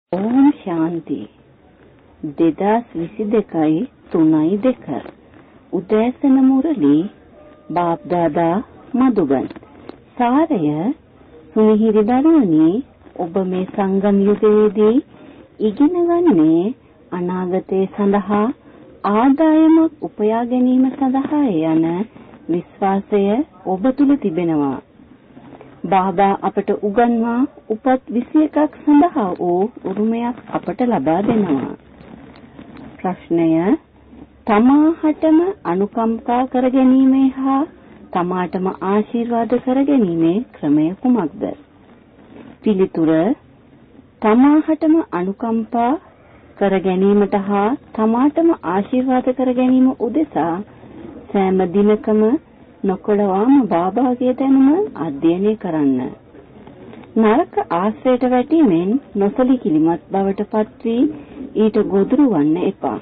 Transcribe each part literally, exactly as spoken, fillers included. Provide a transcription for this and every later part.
ඕම් ශාන්ති දෙදාස් විසි දෙකයි තුනයි දෙක උදෑසන මුරලි බාප්දාදා මදුබන් සාරය සුනිහිරි දරුවනි ඔබ මේ සංගම් යුගයේදී ඉගෙන ගන්නේ අනාගතයේ සඳහා ආදායමක් උපයා ගැනීම සඳහා යන විශ්වාසය ඔබ තුල තිබෙනවා. බාබා අපට උගන්වා උපත් විසි එකක් සඳහා වූ උරුමයක් අපට ලබා දෙනවා. ප්‍රශ්නය තමාටම අනුකම්පා කර ගැනීමේ හා තමාටම ආශිර්වාද කර ගැනීමේ ක්‍රමය කුමක්ද? පිළිතුර තමාටම අනුකම්පා කර ගැනීමට හා තමාටම ආශිර්වාද කර ගැනීම උදෙසා සෑම දිනකම නොකොළවාම බාබාගේ දැනුම අධ්‍යයනය කරන්න. නරක ආශ්‍රයට වැටීමෙන් නොසලිකිලිමත් බවට පත් වී ඊට ගොදුරු වන්න එපා.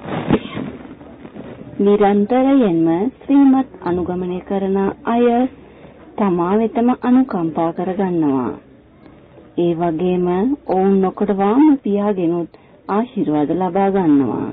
නිරන්තරයෙන්ම ශ්‍රීමත් අනුගමනය කරන අය තමා වෙතම අනුකම්පා කරගන්නවා. ඒ වගේම ඔවුන් නොකොළවාම පියාගෙනුත් ආශිර්වාද ලබා ගන්නවා.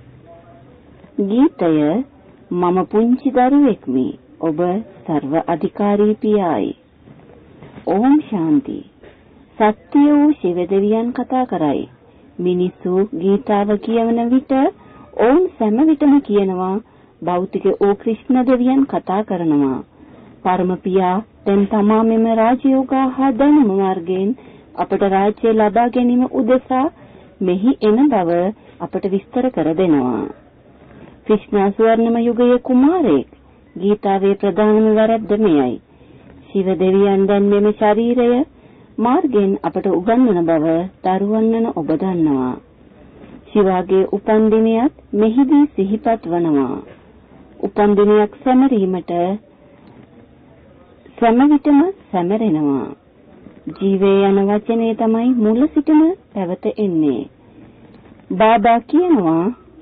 ගීතය මම පුංචි දරුවෙක්මි. ඔබ සර්ව අධිකාරී පියායි. ඕම් ශාන්ති. සත්‍ය වූ ශිව දෙවියන් කතා කරයි. මිනිසු ගීතාව කියවන විට ඔවුන් සෑම විටම කියනවා භෞතික වූ ක්‍රිෂ්ණ දෙවියන් කතා කරනවා. පරම පියා දැන් තමා මෙම රාජයෝගා හා දැනුම මාර්ගයෙන් අපට රාජ්‍ය ලබා ගැනීම උදෙසා මෙහි එන බව අපට විස්තර කර දෙනවා. ක්‍රිෂ්ණ ස්වර්ණම යුගයේ කුමාරයෙක්. ගීතාවේ ප්‍රධානම වැරැද්ද මෙයයි. ශිව දෙවියන් දැන් මෙම ශරීරය මාර්ගයෙන් අපට උගන්වන බව දරුවන් වන ඔබ දන්නවා. ශිවාගේ උපන් දිනයත් මෙහිදී සිහිපත් වනවා. උපන් දිනයක් සැමරීමට සෑම විටම සැමරෙනවා. ජීවේ යන වචනේ තමයි මුල සිටම පැවත එන්නේ. බාබා කියනවා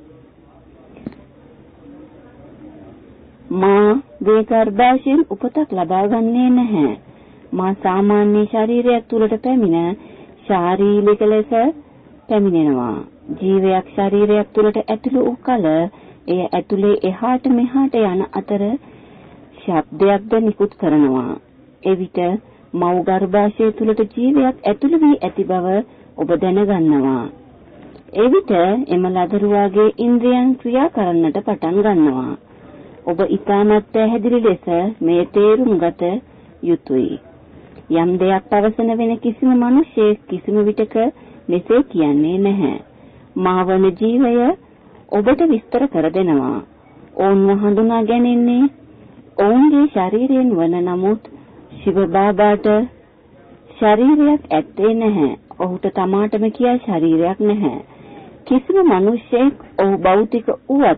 මා ගේ ගර්භාෂයෙන් උපතක් ලබා ගන්නේ නැහැ. මා සාමාන්‍ය ශරීරයක් තුලට පැමිණ ශාරීරික ලෙස පැමිණෙනවා. ජීවයක් ශරීරයක් තුලට ඇතුළු වූ කල එය ඇතුලේ එහාට මෙහාට යන අතර ශබ්දයක්ද නිකුත් කරනවා. එවිට මව් ගර්භාෂය තුලට ජීවයක් ඇතුළු වී ඇති බව ඔබ දැනගන්නවා. එවිට එම ලදරුවාගේ ඉන්ද්‍රියන් ක්‍රියා කරන්නට පටන් ගන්නවා. ඔබ ඊටමත් පැහැදිලි ලෙස මේ තේරුම් ගත යුතුයි. යම් දෙයක් පවසන වෙන කිසිම මිනිසෙක් කිසිම විටක මෙසේ කියන්නේ නැහැ. මාවන ජීවය ඔබට විස්තර කර දෙනවා. ඔවුන්ව හඳුනා ගැනීමේ ඔවුන්ගේ ශරීරයෙන් වන නමුත් ශිව බාබාට ශරීරයක් ඇත්තේ නැහැ. ඔහුට තමාටම කියා ශරීරයක් නැහැ. කිසිම මිනිසෙක් ඔහු භෞතික උවත්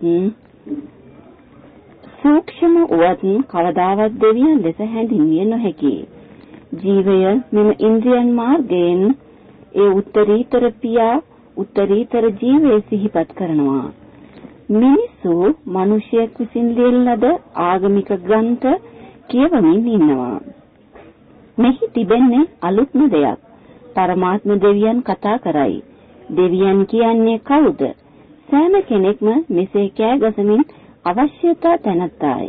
සූක්ෂම උවත් කවදාවත් දෙවියන් ලෙස හැඳින්විය නොහැකි. ජීවය මෙම ඉන්ද්‍රියන් මාර්ගයෙන් ඒ උත්තරීතර පියා උත්තරීතර ජීවයේ සිහිපත් කරනවා. මිනිසු මිනිසෙක් විසින් ලියන ලද ආගමික ග්‍රන්ථ කියවමින් ඉන්නවා. මෙහි තිබෙන්නේ අලුත්ම දෙයක්. පරමාත්ම දෙවියන් කතා කරයි. දෙවියන් කියන්නේ කවුද? සෑම කෙනෙක්ම මෙසේ කෑගසමින් අවශ්‍යතා තැනත්තායි.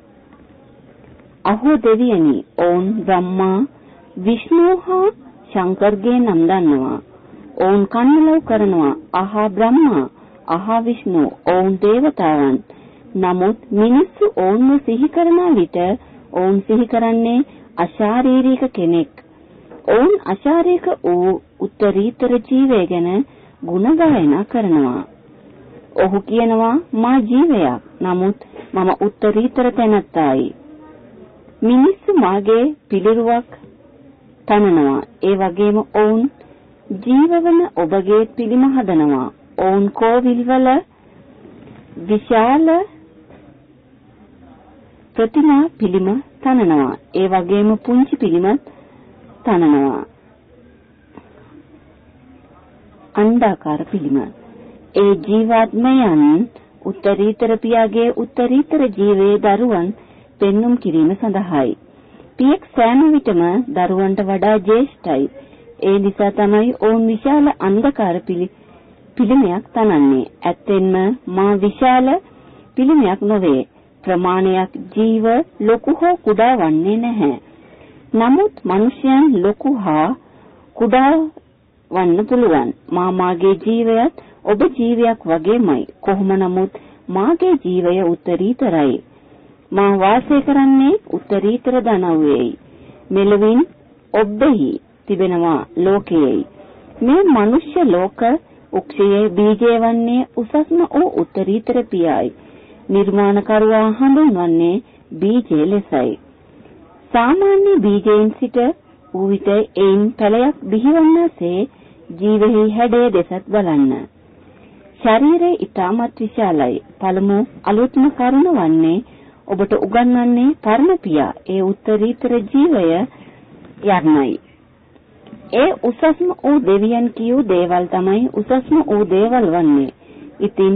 අහෝ දෙවියනි, ඔවුන් බ්‍රහ්මා, විෂ්ණු හා ශංකර්ගේ නම් දන්නවා. ඔවුන් කන්නලව් කරනවා. අහා බ්‍රහ්මා, අහා විෂ්ණු, ඔවුන් දේවතාවන්. නමුත් මිනිස්සු ඔවුන්ව සිහි කරන විට ඔවුන් සිහි කරන්නේ අශාරීරික කෙනෙක්. ඔවුන් අශාරීරික වූ උත්තරීතර ජීවය ගැන ගුණ ගායනා කරනවා. ඔහු කියනවා මා ජීවයක්. නමුත් මම උත්තරීතර තැනැත්තායි. මිනිස්සු මාගේ පිළිරුවක් තනනවා. ඒ වගේම ඔවුන් ජීවවන ඔබගේ පිළිම හදනවා. ඔවුන් කෝවිල්වල විශාල ප්‍රතිමා පිළිම තනනවා. ඒ වගේම පුංචි පිළිමත් තනනවා. අණ්ඩාකාර පිළිම. ඒ ජීවාත්මයන් උත්තරීතර පියාගේ උත්තරීතර ජීවයේ දරුවන් පෙන්눔 කිරීම සඳහායි. පියෙක් සෑම විටම දරුවන්ට වඩා ජේෂ්ඨයි. ඒ නිසා තමයි ඔවුන් විශාල අන්ධකාර පිළි පිළිමයක් තනන්නේ. ඇත්තෙන්ම මා විශාල පිළිමයක් නොවේ. ප්‍රමාණයක් ජීව ලොකු හෝ කුඩා වන්නේ නැහැ. නමුත් මිනිසයන් ලොකු හා කුඩා වන්න පුළුවන්. මා මාගේ ජීවයත් ඔබ ජීවයක් වගේමයි. කොහොම නමුත් මාගේ ජීවය උත්තරීතරයි. මා වාසය කරන්නේ උත්තරීතර ධනව්වේයි. මෙලවින් ඔබෙහි තිබෙනවා ලෝකයේයි. මේ මනුෂ්‍ය ලෝක උක්ෂයේ බීජය වන්නේ උසස්ම වූ උත්තරීතර පියයි. නිර්මාණකරුවා හඳුන්වන්නේ බීජය ලෙසයි. සාමාන්‍ය බීජයෙන් සිට වූ විට එයින් පැලයක් බිහිවන්නාසේ ජීවෙහි හැඩය දෙසත් බලන්න. ශරීරය ඉතාමත් විශාලයි. පළමු අලුත්ම කරුණ වන්නේ ඔබට උගන්වන්නේ පරම පියා ඒ උත්තරීතර ජීවය යන්නයි. ඒ උසස්ම වූ දෙවියන් කියූ දේවල් තමයි උසස්ම වූ දේවල් වන්නේ. ඉතින්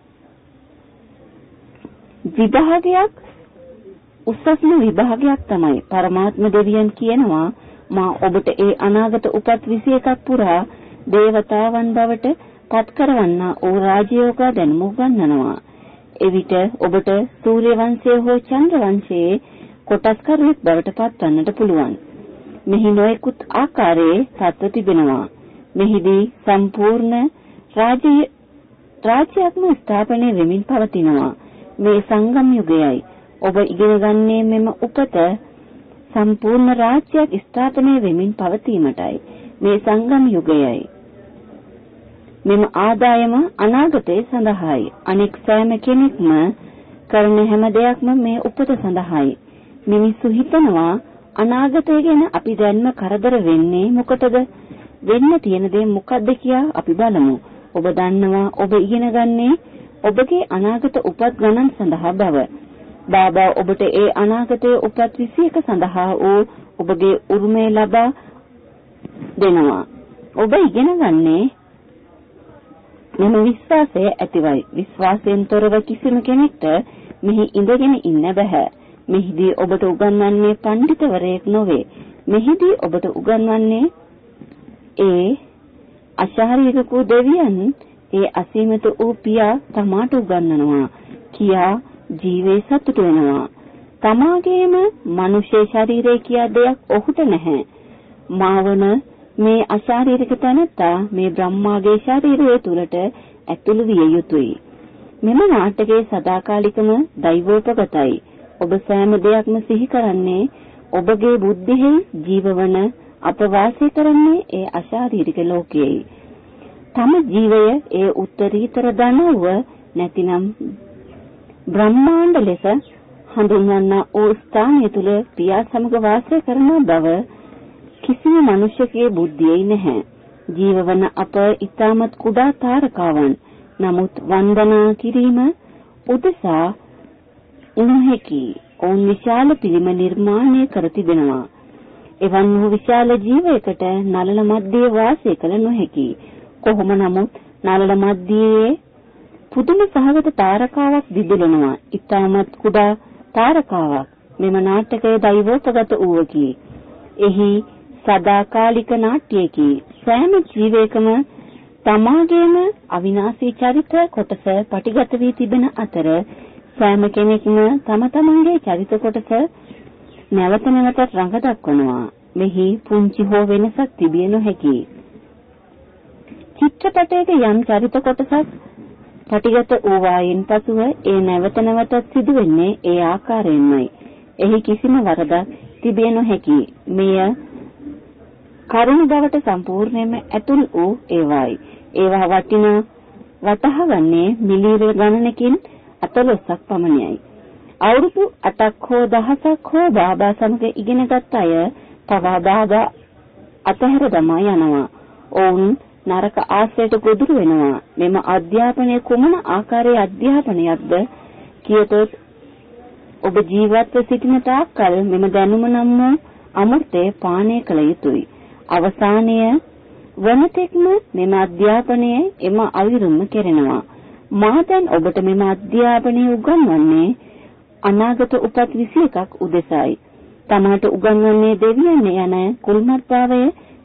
විභාගයක් උසස්ම විභාගයක් තමයි පරමාත්ම දෙවියන් කියනවා මා ඔබට ඒ අනාගත උපත් විසි එකක් පුරා දේවතාවන් බවට පත් කරවන්නා ඕ රාජයෝග දැනුම උගන්වනවා. එවිට ඔබට සූර්ය වංශය හෝ චන්ද්‍ර වංශයේ කොටස්කරුවෙක් බවට පත්වන්නට පුළුවන්. මෙහි නොයෙකුත් ආකාරයේ තත්ත්ව තිබෙනවා. මෙහිදී සම්පූර්ණ රාජ්‍ය රාජ්‍යයක්ම ස්ථාපනය වෙමින් පවතිනවා. මේ සංගම් යුගයයි. ඔබ ඉගෙන ගන්නේ මෙම උපත සම්පූර්ණ රාජ්‍යයක් ස්ථාපනය වෙමින් පවතීමටයි. මේ සංගම් යුගයයි. මෙම ආදායම අනාගතයේ සඳහායි. අනෙක් සෑම කෙනෙක්ම කරන හැම දෙයක්ම මේ උපත සඳහායි. මිනිස්සු හිතනවා අනාගතය ගැන අපි දැන්ම කරදර වෙන්නේ මොකටද? වෙන්න තියෙන දේ මොකද්ද කියා අපි බලමු. ඔබ දන්නවා ඔබ ඉගෙන ගන්නේ ඔබගේ අනාගත උපත් ගණන් සඳහා බව. බාබා ඔබට ඒ අනාගතයේ උපත් විසි එක සඳහා වූ ඔබගේ උරුමය ලබා දෙනවා. ඔබ ඉගෙන ගන්නේ මෙම විශ්වාසය ඇතිවයි. විශ්වාසයෙන් තොරව කිසිම කෙනෙක්ට මෙහි ඉඳගෙන ඉන්න බෑ. මෙහිදී ඔබට උගන්වන්නේ පඬිතුවරයෙක් නොවේ. මෙහිදී ඔබට උගන්වන්නේ ඒ අශාරීරික වූ දෙවියන් ඒ අසීමිත වූ පියා තමාට උගන්වනවා කියා ජීවේ සතුට වෙනවා. තමාගේම මනුෂ්‍ය ශරීරය කියා දෙයක් ඔහුට නැහැ. මාවන මේ අශාරීරික තැනැත්තා මේ බ්‍රහ්මාගේ ශරීරය තුලට ඇතුළු විය යුතුයි. මෙම නාටකයේ සදාකාලිකම දෛවෝපගතයි. ඔබ සෑම දෙයක්ම සිහි කරන්නේ ඔබගේ බුද්ධියේ ජීවවන අප වාසය කරන්නේ ඒ අශාරීරික ලෝකයේයි. තම ජීවය ඒ උත්තරීතර ධනව නැතිනම් බ්‍රහ්මාණ්ඩ ලෙස හඳුන්වන්නා ඕ ස්ථානය තුල පියා සමග වාසය කරන බව කිසිම මිනිසෙකුගේ බුද්ධියේ නැහැ. ජීවවන අප ඊටමත් කුඩා තාරකාවන්. නමුත් වන්දනා කිරීම උදෙසා උන්හෙකි. ඔවුන් විශාල පිළිම නිර්මාණය කර තිබෙනවා. එවන් වූ විශාල ජීවයකට නළල මැද්දේ වාසය කළ නොහැකි. කොහොම නමුත් නළල මැද්දේ පුදුම සහගත තාරකාවක් දිදුලනවා. ඊටමත් කුඩා තාරකාවක්. මෙම නාටකය දෛවෝපගත වූවකි. එහි සදාකාලික නාට්‍යයකි. සෑම ජීවයකම තමාගේම අවිනාශී චරිත කොටස පටිගත වී තිබෙන අතර සෑම කෙනෙක්ම තම තමන්ගේ චරිත කොටස නැවත නැවතත් රඟ දක්වනවා. මෙහි පුංචි හෝ වෙනසක් තිබිය නොහැකි. චිත්‍රපටයක යම් චරිත කොටසක් පටිගත වූවායින් පසුව ඒ නැවත නැවතත් සිදුවෙන්නේ ඒ ආකාරයෙන්මයි. එහි කිසිම වරදක් තිබිය නොහැකි. මෙය කරුණ බවට සම්පූර්ණයෙන්ම ඇතුල් වූ ඒවායි. ඒවා වටින වටහාගන්නේ මිලියන ගණනකින් අතලොස්සක් පමණයි. අවුරුදු අටක් හෝ දහසක් හෝ බාබා සමග ඉගෙනගත් අය පවා බාබා අතහැර දමා යනවා. ඔවුන් නරක ආශ්‍රයට ගොදුරු වෙනවා. මෙම අධ්‍යාපනය කුමන ආකාරයේ අධ්‍යාපනයක්ද කියතොත් ඔබ ජීවත්ව සිටින තාක්කල් මෙම දැනුම නම් වූ අමෘතය පානය කළ යුතුයි. අවසානය වනතෙක්ම මෙම අධ්‍යාපනය එම අවිරුම්ම කෙරෙනවා. මා දැන් ඔබට මෙම අධ්‍යාපනය උගන්වන්නේ අනාගත උපත් විසි එකක් උදෙසායි. තමාට උගන්වන්නේ දෙවියන් යන කුල්මත් භාවය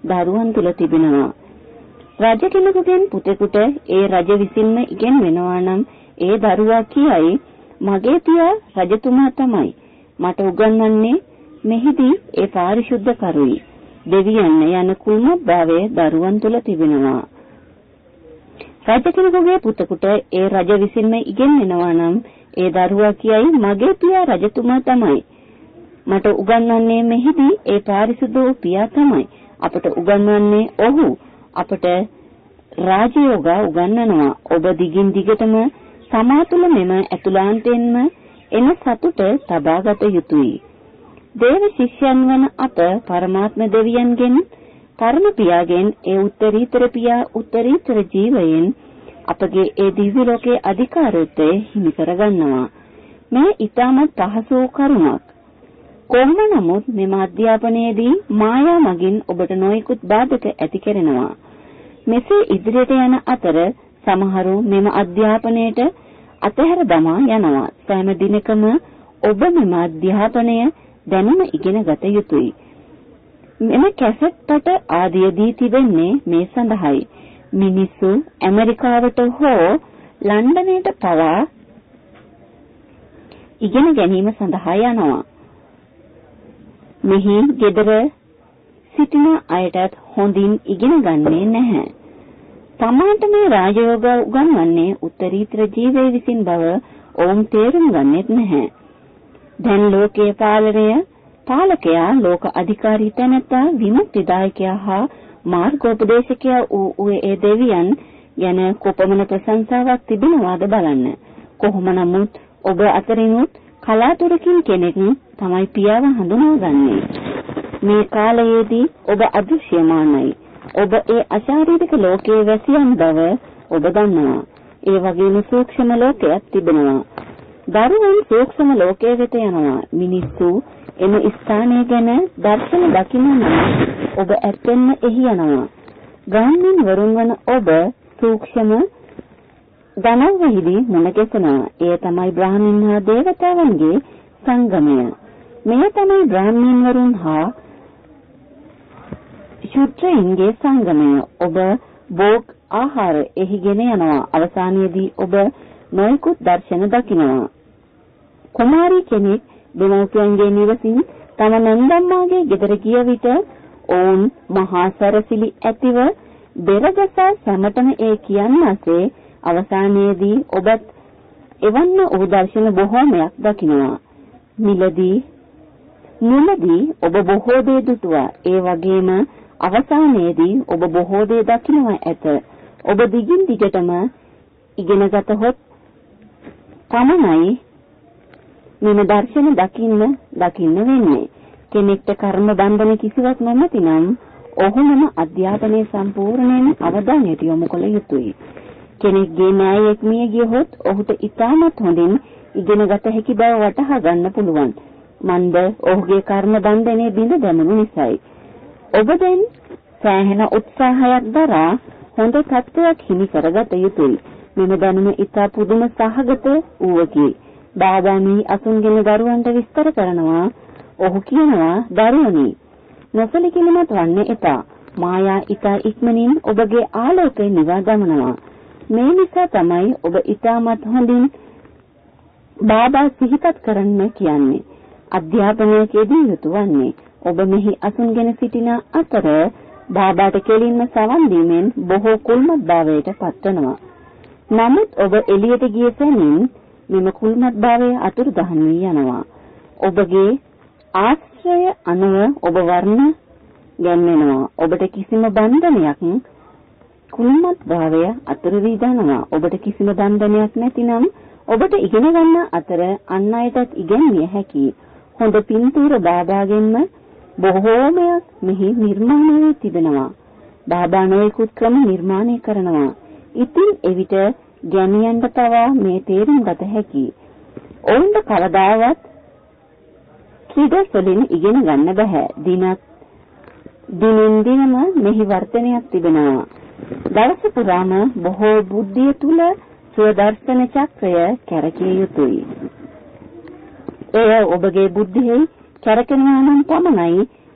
දරුවන් තුල තිබෙනවා. රජ කෙනෙකුගෙන් පුතෙකුට ඒ රජ විසින්ම ඉගෙනවෙනවා නම් ඒ දරුවා කියයි මගේ පියා රජතුමා තමයි. මට උගන්වන්නේ මෙහිදී ඒ පාරිශුද්ධ කරුයි. දෙවියන් යන කුල්මත් භාවය දරුවන් තුල තිබෙනවා. රජ කෙනෙකුගේ පුතෙකුට ඒ රජ විසින්ම ඉගෙනවෙනවා නම් ඒ දරුවා කියයි මගේ පියා රජතුමා තමයි. මට උගන්වන්නේ මෙහිදී ඒ පාරිශුද්ධ වූ පියා තමයි. අපට උගන්වන්නේ ඔහු. අපට රාජයෝග උගන්වනවා. ඔබ දිගින් දිගටම සමා තුළ මෙම ඇතුළාන්තයෙන්ම එන සතුට තබාගත යුතුයි. දේව ශිෂ්‍යයන් වන අප පරමාත්ම දෙවියන්ගෙන් පරම පියාගෙන් ඒ උත්තරීතර පියා උත්තරීතර ජීවයෙන් අපගේ ඒ දිව්‍ය ලෝකයේ අධිකාරයත් හිමි කරගන්නවා. මේ ඊටමත් පහසු කරුණක්. කොහොම නමුත් මෙම අධ්‍යාපනයේදී මායා මගින් ඔබට නොයෙකුත් බාධක ඇති කරනවා. මෙසේ ඉදිරියට යන අතර සමහරු මෙම අධ්‍යාපනයට අතහැර දමා යනවා. සෑම දිනකම ඔබ මෙම අධ්‍යාපනය දැනුම ඉගෙන ගත යුතුයි. මෙම කැසට් පට ආදිය දී තිබෙන්නේ මේ සඳහායි. මිනිස්සු ඇමරිකාවට හෝ ලන්ඩනයට පවා ඉගෙන ගැනීම සඳහා යනවා. මෙහි ගෙදර සිටින අයටත් හොඳින් ඉගෙන ගන්නේ නැහැ. තමාට මේ රාජයෝග උගන්වන්නේ උත්තරීතර ජීවයේ විසින් බව ඔවුන් තේරුම් ගන්නෙත් නැහැ. දැන් ලෝකයේ පාලනය පාලකයා ලෝක අධිකාරී තැනැත්තා විමුක්තිදායකයා හා මාර්ගෝපදේශකයා වූ ඒ දෙවියන් යන කොපමණ ප්‍රශංසාවක් තිබෙනවාද බලන්න. කොහොම නමුත් ඔබ අතරිනුත් කලාතුරකින් කෙනෙක් තමයි පියාව හඳුනාගන්නේ. මේ කාලයේදී ඔබ අදෘශ්‍යමානයි. ඔබ ඒ අශාරීරික ලෝකයේ වැසියන් බව ඔබ දන්නවා. ඒ වගේම සූක්ෂම ලෝකයක් තිබෙනවා. දරුවන් සූක්ෂම ලෝකයේ වෙත යනවා. මිනිස්සු එම ස්ථානය ගැන දර්ශන දකින්න ඔබ ඇත්තෙන්ම එහි යනවා. ගාමින් වරුන් වන ඔබ සූක්ෂම ධනවහිදී මුණ ගැසෙනවා. එය තමයි බ්‍රාහ්මීන් හා දේවතාවන්ගේ සංගමය. මෙය තමයි බ්‍රාහ්මීන් වරුන් හා ශුද්‍රයින්ගේ සංගමය. ඔබ භෝග ආහාර එහි ගෙන යනවා. අවසානයේදී ඔබ නොයෙකුත් දර්ශන දකිනවා. කුමාරී කෙනෙක් දෙමව්පියන්ගේ නිවසින් තම නන්දම්මාගේ ගෙදර ගිය විට ඔවුන් මහා සැරසිලි ඇතිව බෙරගසා සැමටම ඒ කියන්නාසේ අවසානයේදී ඔබත් එවන්න වූ දර්ශන බොහෝමයක් දකිනවා. මිලදී මුලදී ඔබ බොහෝ දේ දුටුවා. ඒ වගේම අවසානයේදී ඔබ බොහෝ දේ දකිනවා ඇත. ඔබ දිගින් දිගටම ඉගෙන ගතහොත් පමණයි මෙම දර්ශන දකින්න දකින්න වෙන්නේ. කෙනෙක්ට කර්ම බන්ධන කිසිවක් නැතිනම් ඔහුම අධ්‍යාපනයේ සම්පූර්ණයෙන් අවධානයට යොමු කළ යුතුයි. කෙනෙක්ගේ න්‍යායයක් මිය ගියහොත් ඔහුට ඉතාමත් හොඳින් ඉගෙන ගත හැකි බව වටහා ගන්න පුළුවන්. මන්ද ඔහුගේ කර්ම බන්ධනයේ බිඳ දැමුණු නිසායි. ඔබ දැන් සෑහෙන උත්සාහයක් දරා හොඳ තත්ත්වයක් හිමි කරගත යුතුයි. මෙම දැනුම ඉතා පුදුම සහගත වූවකි. බාබාමි අසුන්ගෙන දරුවන්ට විස්තර කරනවා. ඔහු කියනවා දරුවනි නොසලකිලිමත් වන්න එපා. මායා ඉතා ඉක්මනින් ඔබගේ ආලෝකය නිවා දමනවා. මේ නිසා තමයි ඔබ ඉතාමත් හොඳින් බාබා සිහිපත් කරන්න කියන්නේ. අධ්‍යාපනයේදී යුතු වන්නේ. ඔබ මෙහි අසුන්ගෙන සිටින අතර බාබාට කෙලින්ම සවන් දීමෙන් බොහෝ කුල්මත් භාවයට පත්වනවා. නමුත් ඔබ එළියට ගිය සැනින් මෙම කුල්මත් භාවය අතුරුදහන් වී යනවා. ඔබගේ ආශ්‍රය අනුව ඔබ වර්ණ ගැන්වෙනවා. ඔබට කිසිම බන්ධනයක් කුල්මත් භාවය අතුරු වී යනවා. ඔබට කිසිම බන්ධනයක් නැතිනම් ඔබට ඉගෙන ගන්න අතර අන් අයටත් ඉගෙනිය හැකියි. හොඳ පින්තූර බාබාගෙන්ම බොහෝමයක් මෙහි නිර්මාණය වී තිබෙනවා. බාබා නොයෙකුත් ක්‍රම නිර්මාණය කරනවා. ඉතින් එවිට ගැමියන්ට පවා මේ තේරුම් ගත හැකියි. ඔවුන්ට කවදාවත් ක්‍රීඩාවලින් ඉගෙන ගන්න බෑ. දිනක් දිනෙන් දිනම මෙහි වර්ධනයක් තිබෙනවා. දවස පුරාම බොහෝ බුද්ධිය තුල සුවදර්ශන චක්‍රය කැරකිය යුතුයි. එය ඔබගේ බුද්ධියේ කැරකෙනවා නම් පමණයි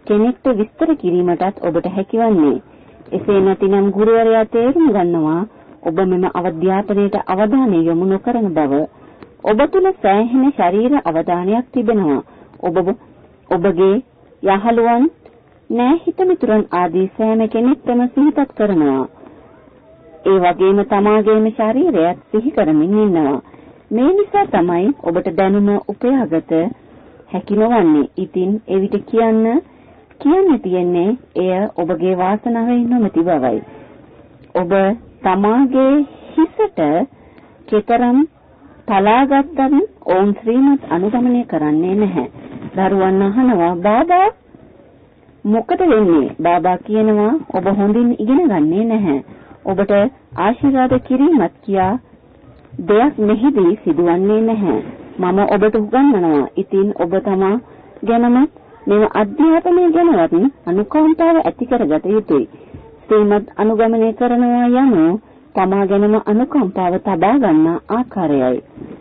කෙනෙක්ට විස්තර කිරීමටත් ඔබට හැකිවන්නේ. එසේ නැතිනම් ගුරුවරයා තේරුම් ගන්නවා ඔබ මෙම අධ්‍යාපනයට අවධානය යොමු නොකරන බව. ඔබ තුළ සෑහෙන ශරීර අවධානයක් තිබෙනවා. ඔබ ඔබගේ යහළුවන්, නෑහිත මිතුරන් ආදී සෑම කෙනෙක්ටම සිහිපත් කරනවා. ඒ වගේම තමාගේම ශරීරයත් සිහි කරමින් ඉන්නවා. මේ නිසා තමයි ඔබට දැනුම උපයාගත හැකි නොවන්නේ. ඉතින් එවිට කියන්න කියන්න තියෙන්නේ එය ඔබගේ වාසනාවෙන් නොමැති බවයි. ඔබ තමාගේ හිසට කෙතරම් තලාගත්තත් ඔවුන් ශ්‍රීමත් අනුගමනය කරන්නේ නැහැ. දරුවන් අහනවා බාබා මොකද වෙන්නේ? බාබා කියනවා ඔබ හොඳින් ඉගෙන ගන්නේ නැහැ. ඔබට ආශිර්වාද කිරීමත් කියා දෙයක් මෙහිදී සිදුවන්නේ නැහැ. මම ඔබට උගන්වනවා. ඉතින් ඔබ තමා ගැනම මෙම අධ්‍යාපනය ගැනවත් අනුකම්පාව ඇති කරගත යුතුයි. ශ්‍රීමත් අනුගමනය කරනවා යනු තමා ගැනම අනුකම්පාව තබා ගන්නා ආකාරයයි.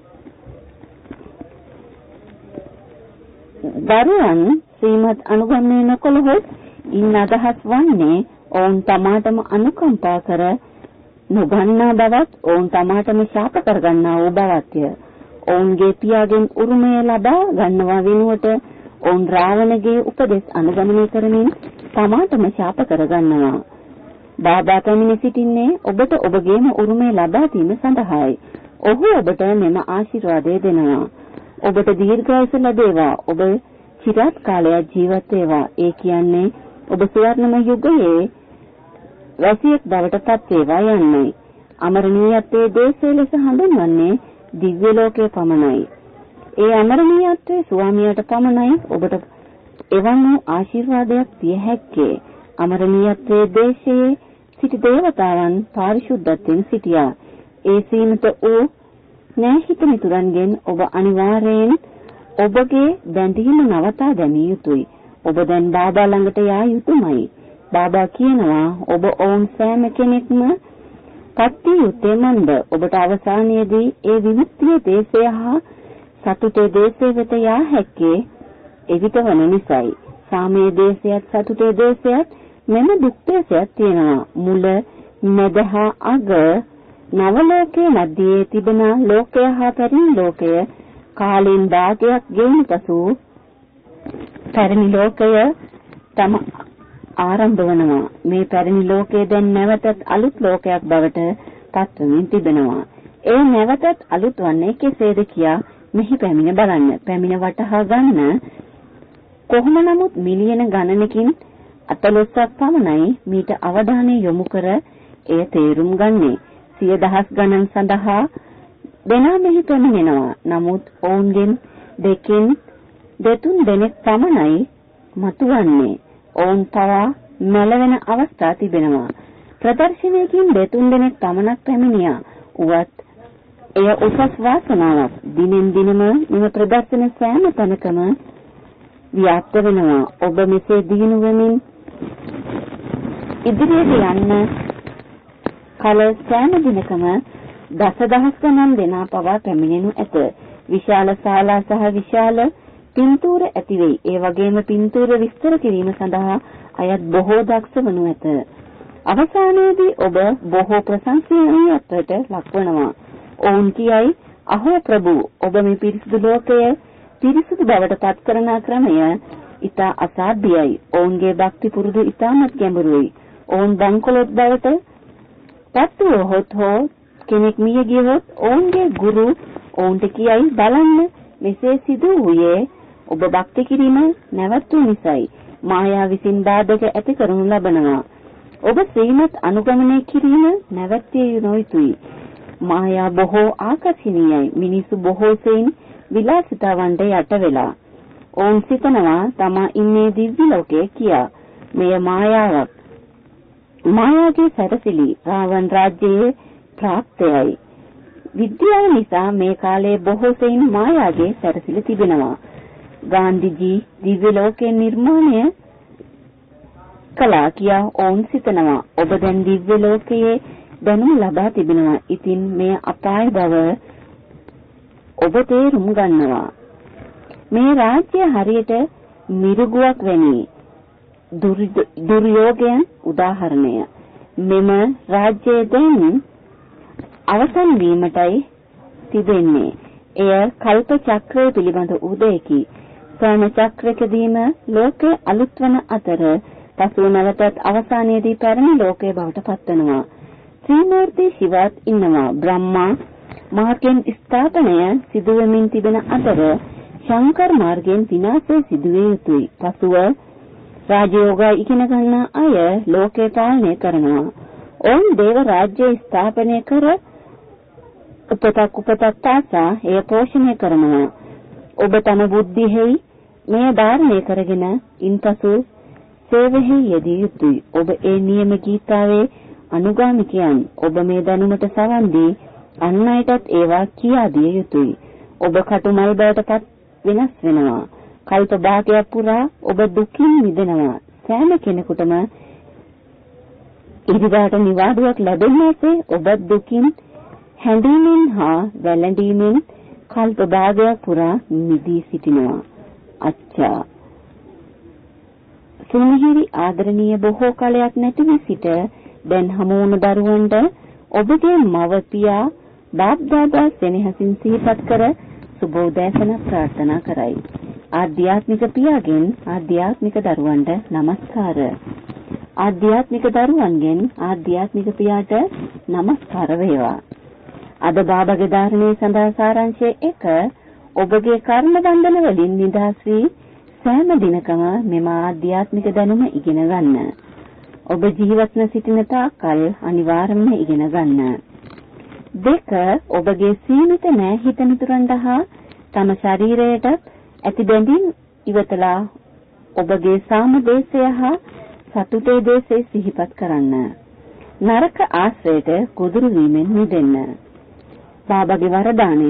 දරුවන් ශ්‍රීමත් අනුගමනය නොකළහොත් ඉන් අදහස් වන්නේ ඔවුන් තමාටම අනුකම්පා කර නොගන්නා බවත් ඔවුන් තමාටම ශාප කරගන්නා වූ බවත්ය. ඔවුන්ගේ පියාගෙන් උරුමය ලබා ගන්නවා වෙනුවට ඔවුන් රාවණගේ උපදෙස් අනුගමනය කරමින් තමාටම ශාප කරගන්නවා. බාබා පැමිණ සිටින්නේ ඔබට ඔබගේම උරුමය ලබා දීම සඳහායි. ඔහු ඔබට මෙම ආශිර්වාදය දෙනවා. ඔබට දීර්ඝායුෂ ලැබේවා. ඔබ චිරාත් කාලයක් ජීවත් වේවා. ඒ කියන්නේ ඔබ සුවර්ණම යුගයේ වැසියෙක් බවට පත් වේවා යන්නේ. අමරණීයත්වයේ දේශය ලෙස හඳුන්වන්නේ දිව්‍ය ලෝකයේ පමණයි. ඒ අමරණීයත්වයේ ස්වාමියාට පමණයි ඔබට එවන් වූ ආශිර්වාදයක් දිය හැක්කේ. අමරණීයත්වයේ දේශයේ සිටි දේවතාවන් පාරිශුද්ධත්වයෙන් සිටියා. ඒ සීමිත වූ නෑහිත මිතුරන්ගෙන් ඔබ අනිවාර්යෙන් ඔබගේ බැඳීම නවතා දැමිය යුතුයි. ඔබ දැන් බාබා ළඟට යා යුතුමයි. බාබා කියනවා ඔබ ඔවුන් සෑම කෙනෙක්ම පත්‍ය යුත්තේ මන්ද. ඔබට අවසානයේදී ඒ විමුක්තිය දේශය හා සතුටේ දේශය වෙත යා හැක්කේ එවිට වන නිසායි. සාමයේ දේශයත් සතුටේ දේශයත් මෙම දුක් දේශයත් තියෙනවා. මුල, මැද හා අග නව ලෝකයේ මැදයේ තිබෙන ලෝකය හා පැරණි ලෝකය කාලෙන් භාගයක් ගෙවුණු පසු පැරණි ලෝකය තම ආරම්භ වනවා. මේ පැරණි ලෝකය දැන් නැවතත් අලුත් ලෝකයක් බවට පත්වමින් තිබෙනවා. ඒ නැවතත් අලුත් වන්නේ කෙසේද කියා මෙහි පැමිණ බලන්න. පැමිණ වටහා ගන්න කොහොම නමුත් මිලියන ගණනකින් අතලොස්සක් පමණයි මීට අවධානය යොමු කර එය තේරුම් ගන්නේ. සිය දහස් ගණන් සඳහා දෙනා මෙහි පැමිණෙනවා. නමුත් ඔවුන්ගෙන් දෙකෙන් දෙතුන් දෙනෙක් පමණයි මතුවන්නේ. ඔවුන් පවා මැලවෙන අවස්ථා තිබෙනවා. ප්‍රදර්ශනයකින් දෙතුන් දෙනෙක් පමණක් පැමිණියා. උවත් එය උසස් වාසනාවක්. දිනෙන් දිනම මෙම ප්‍රදර්ශන සෑම තැනකම ව්‍යාප්ත වෙනවා. ඔබ මෙසේ දිනු වෙමින් ඉදිරියට යන්න කල සෑම දිනකම දසදහස් ගණන් දෙනා පවා පැමිණෙනු ඇත. විශාල ශාලා සහ විශාල පින්තූර ඇති වෙයි. ඒ වගේම පින්තූර විස්තර කිරීම සඳහා අයත් බොහෝ දක්ෂ වනු ඇත. අවසානයේදී ඔබ බොහෝ ප්‍රශංසනීයත්වයට ලක්වනවා. ඔවුන් කියයි අහෝ ප්‍රභු, ඔබ මේ පිරිසිදු ලෝකය පිරිසිදු බවට පත් කරන ක්‍රමය ඉතා අසාධ්‍යයි. ඔවුන්ගේ භක්ති පුරුදු ඉතාමත් ගැඹුරුයි. ඔවුන් බංකොලොත් බවට පත් වූහොත් හෝ කෙනෙක් මිය ගියහොත් ඔවුන්ගේ ගුරු ඔවුන්ට කියයි බලන්න මෙසේ සිදු වූයේ ඔබ භක්ති කිරීම නැවතුණු නිසායි. මායා විසින් බාධක ඇති කරනු ලබනවා. ඔබ ශ්‍රීමත් අනුගමනය කිරීම නැවැත්විය යුතුයි. මායා බොහෝ ආකර්ෂණීයයි. මිනිසු බොහෝ සෙයින් විලාසිතාවන්ට යට වෙලා. ඔවුන් සිතනවා තමා ඉන්නේ දිව්‍ය ලෝකයේ කියා. මෙය මායාවක්. මායාවේ සැරසිලි රාවණ රාජ්‍යයේ ප්‍රාප්තයයි. විද්‍යාව නිසා මේ කාලයේ බොහෝ සෙයින් මායාවේ සැරසිලි තිබෙනවා. ගාන්ධිජී දිව්‍ය ලෝකයේ නිර්මාණය කළා කියා ඔවුන් සිතනවා. ඔබ දැන් දිව්‍ය ලෝකයේ දැනුම ලබා තිබෙනවා. ඉතින් මේ අපාය බව ඔබ තේරුම් ගන්නවා. මේ රාජ්‍ය හරියට මිරිගුවක් වැනි. දුර්යෝගයන් උදාහරණය. මෙම රාජ්‍යයේ දැන් අවසන් වීමටයි තිබෙන්නේ. එය කල්ප චක්‍රය පිළිබඳ උදේකි. සෑම චක්‍රකදීම ලෝකයේ අලුත් වන අතර පසුව නැවතත් අවසානයේදී පැරණි ලෝකයේ බවට පත්වනවා. ත්‍රිමූර්ති ශිවත් ඉන්නවා. බ්‍රහ්මා මාර්ගයෙන් ස්ථාපනය සිදුවෙමින් තිබෙන අතර ශංකර් මාර්ගයෙන් විනාශය සිදුවිය යුතුයි. පසුව රාජයෝග ඉගෙන ගන්නා අය ලෝකේ පාලනය කරනවා. ඔවුන් දේව රාජ්‍ය ස්ථාපනය කර උපතක් උපතක් තාසා එය පෝෂණය කරනවා. ඔබ තම බුද්ධියෙහි මෙය ධාරණය කරගෙන ඉන්පසු සේවයෙහි යෙදිය යුතුයි. ඔබ ඒ නියම ගීතාවේ අනුගාමිකයන්. ඔබ මේ දැනුමට සවන් දී අන් අයටත් ඒවා කියා දිය යුතුයි. ඔබ කටුමල් බවට පත් වෙනස් වෙනවා. කල්ප භාගයක් පුරා ඔබ දුකින් මිදෙනවා. සෑම කෙනෙකුටම ඉරිදාට නිවාඩුවක් ලැබෙන්නසේ ඔබ දුකින් හැඬීමෙන් හා වැළඳීමෙන් කල්ප භාගයක් පුරා මිදී සිටිනවා. අච්චා සුමිහිරි ආදරණීය බොහෝ කාලයක් නැති වී සිට දැන් හමු වුණ දරුවන්ට ඔබගේ මව පියා බාප් දාදා සෙනෙහසින් සිහිපත් කර සුබෝදෑසන ප්‍රාර්ථනා කරයි. ආධ්‍යාත්මික පියාගෙන් ආධ්‍යාත්මික දරුවන්ට නමස්කාර. ආධ්‍යාත්මික දරුවන්ගෙන් ආධ්‍යාත්මික පියාට නමස්කාර වේවා. අද බාබාගේ ධාරණයේ සඳහා සාරාංශය එක ඔබගේ කර්ම බන්ධන වලින් නිදහස් වී සෑම දිනකම මෙම ආධ්‍යාත්මික දැනුම ඉගෙන ගන්න. ඔබ ජීවත්ව සිටින තාක්කල් අනිවාර්යයෙන්ම ඉගෙන ගන්න. දෙක ඔබගේ සීමිත නෑ හිත මිතුරන්ට හා තම ශරීරයට ඇති බැඳීම් ඉවතලා ඔබගේ සාම දේශය හා සතුටේ දේශය සිහිපත් කරන්න. නරක ආශ්‍රයයට ගොදුරු වීමෙන් මිදෙන්න. බාබාගේ වරදානය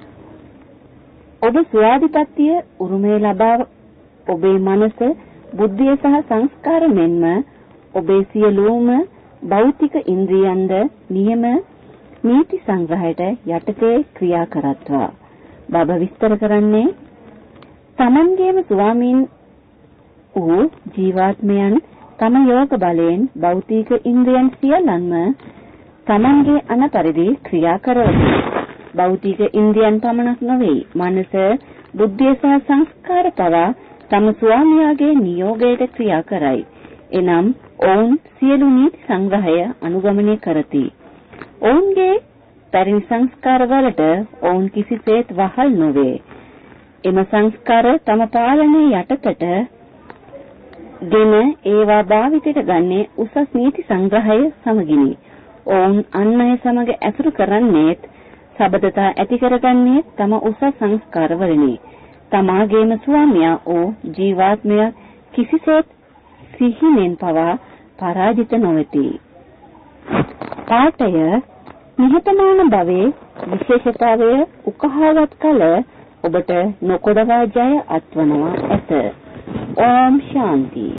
ඔබ ස්වාධිපත්‍ය උරුමය ලබා ඔබේ මනස බුද්ධිය සහ සංස්කාර මෙන්ම ඔබේ සියලුම භෞතික ඉන්ද්‍රියන්ද නියම නීති සංග්‍රහයට යටතේ ක්‍රියා කරත්වා. බාබා විස්තර කරන්නේ තමන්ගේම ස්වාමීන් වූ ජීවාත්මයන් තම යෝග බලයෙන් භෞතික ඉන්ද්‍රියන් සියල්ලන්ම තමන්ගේ අනපරිදි ක්‍රියා කරවති. භෞතික ඉන්ද්‍රියන් පමණක් නොවේ, මනස, බුද්ධිය සහ සංස්කාර පවා තම ස්වාමියාගේ නියෝගයට ක්‍රියා කරයි. එනම් ඔවුන් සියලු නීති සංග්‍රහය අනුගමනය කරති. ඔවුන්ගේ පරිණි සංස්කාර වලට ඔවුන් කිසිසේත් වහල් නොවේ. එම සංස්කාර තම පාලනයේ යටතට ගෙන ඒවා භාවිතයට ගන්නේ උසස් නීති සංග්‍රහය සමගිනි. ඔවුන් අන් අය සමග ඇසුරු කරන්නේත් සබඳතා ඇති කරගන්නේ තම උසස් සංස්කාර වලිනි. තමාගේම ස්වාමියා වූ ජීවාත්මය කිසිසේත් සිහිනෙන් පවා පරාජිත නොවේති. පාඨය නිහතමාන භවයේ විශේෂතාවය උකහාගත් කල ඔබට නොකොඩවා ජය අත්වනවා ඇත. ඕම් ශාන්ති.